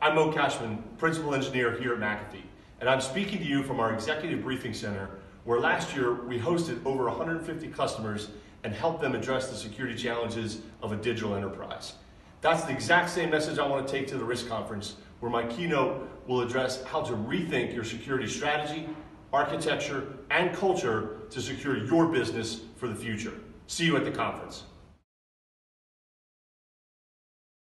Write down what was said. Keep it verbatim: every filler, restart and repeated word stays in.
I'm Mo Cashman, Principal Engineer here at McAfee, and I'm speaking to you from our Executive Briefing Center, where last year we hosted over one hundred fifty customers and helped them address the security challenges of a digital enterprise. That's the exact same message I want to take to the Risk Conference, where my keynote will address how to rethink your security strategy, architecture, and culture to secure your business for the future. See you at the conference.